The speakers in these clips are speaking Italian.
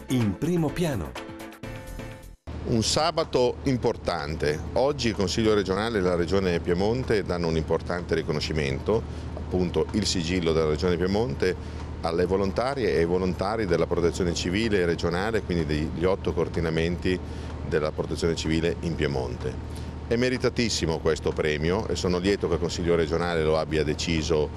in primo piano. Un sabato importante. Oggi il Consiglio regionale e la Regione Piemonte danno un importante riconoscimento, appunto il sigillo della Regione Piemonte, alle volontarie e ai volontari della Protezione Civile regionale, quindi degli 8 coordinamenti della Protezione Civile in Piemonte. È meritatissimo questo premio e sono lieto che il Consiglio regionale lo abbia deciso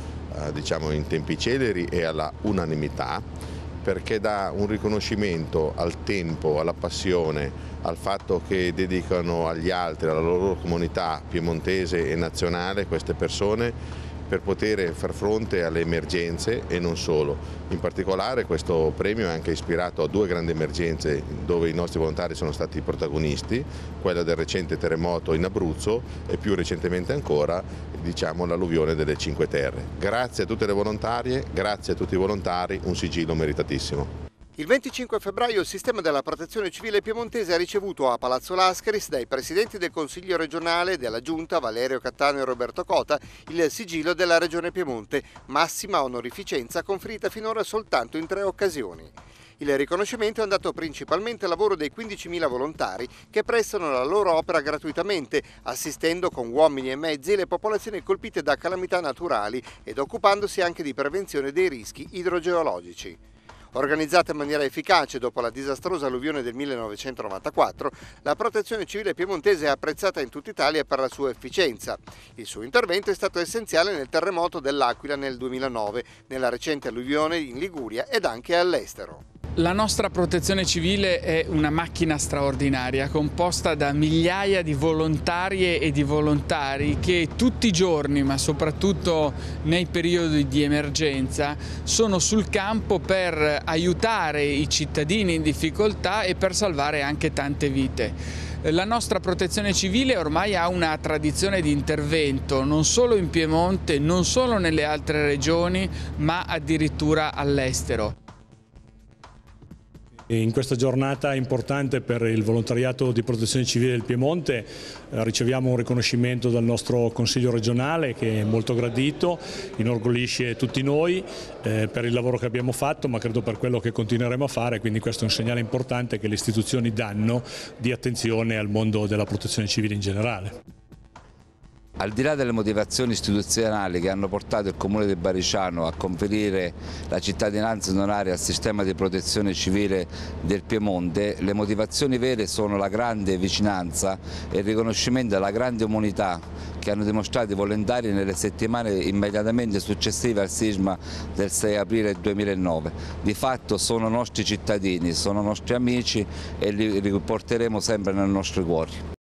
in tempi celeri e alla unanimità, perché dà un riconoscimento al tempo, alla passione, al fatto che dedicano agli altri, alla loro comunità piemontese e nazionale queste persone per poter far fronte alle emergenze e non solo. In particolare questo premio è anche ispirato a 2 grandi emergenze dove i nostri volontari sono stati protagonisti, quella del recente terremoto in Abruzzo e più recentemente ancora l'alluvione delle Cinque Terre. Grazie a tutte le volontarie, grazie a tutti i volontari, un sigillo meritatissimo. Il 25 febbraio il sistema della Protezione Civile piemontese ha ricevuto a Palazzo Lascaris dai presidenti del Consiglio regionale e della Giunta Valerio Cattano e Roberto Cota il sigillo della Regione Piemonte, massima onorificenza conferita finora soltanto in 3 occasioni. Il riconoscimento è andato principalmente al lavoro dei 15.000 volontari che prestano la loro opera gratuitamente, assistendo con uomini e mezzi le popolazioni colpite da calamità naturali ed occupandosi anche di prevenzione dei rischi idrogeologici. Organizzata in maniera efficace dopo la disastrosa alluvione del 1994, la Protezione Civile piemontese è apprezzata in tutta Italia per la sua efficienza. Il suo intervento è stato essenziale nel terremoto dell'Aquila nel 2009, nella recente alluvione in Liguria ed anche all'estero. La nostra protezione civile è una macchina straordinaria composta da migliaia di volontarie e di volontari che tutti i giorni, ma soprattutto nei periodi di emergenza, sono sul campo per aiutare i cittadini in difficoltà e per salvare anche tante vite. La nostra protezione civile ormai ha una tradizione di intervento non solo in Piemonte, non solo nelle altre regioni, ma addirittura all'estero. In questa giornata importante per il volontariato di Protezione Civile del Piemonte riceviamo un riconoscimento dal nostro Consiglio regionale che è molto gradito, inorgoglisce tutti noi per il lavoro che abbiamo fatto, ma credo per quello che continueremo a fare, quindi questo è un segnale importante che le istituzioni danno di attenzione al mondo della Protezione Civile in generale. Al di là delle motivazioni istituzionali che hanno portato il Comune di Bariciano a conferire la cittadinanza onoraria al sistema di protezione civile del Piemonte, le motivazioni vere sono la grande vicinanza e il riconoscimento della grande umanità che hanno dimostrato i volontari nelle settimane immediatamente successive al sisma del 6 aprile 2009. Di fatto sono nostri cittadini, sono nostri amici e li riporteremo sempre nei nostri cuori.